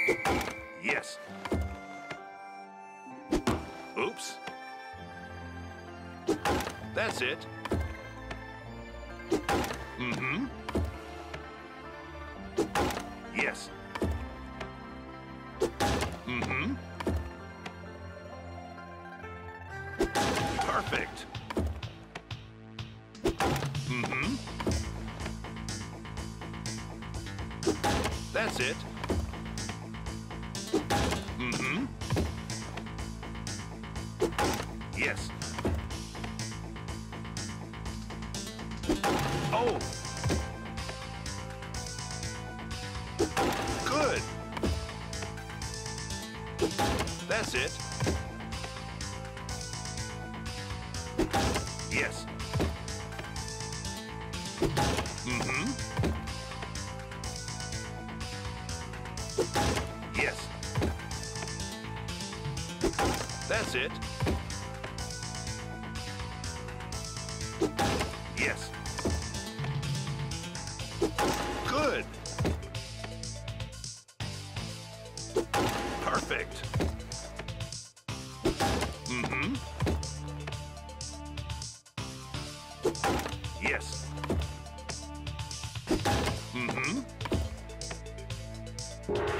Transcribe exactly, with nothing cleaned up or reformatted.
Yes. Oops. That's it. Mm-hmm. Yes. Mm-hmm. Perfect. Mm-hmm. That's it. Mm-hmm. Yes. Oh. Good. That's it. Yes. Mm-hmm. Yes. That's it. Yes. Good. Perfect. Mm-hmm. Yes. Mm-hmm.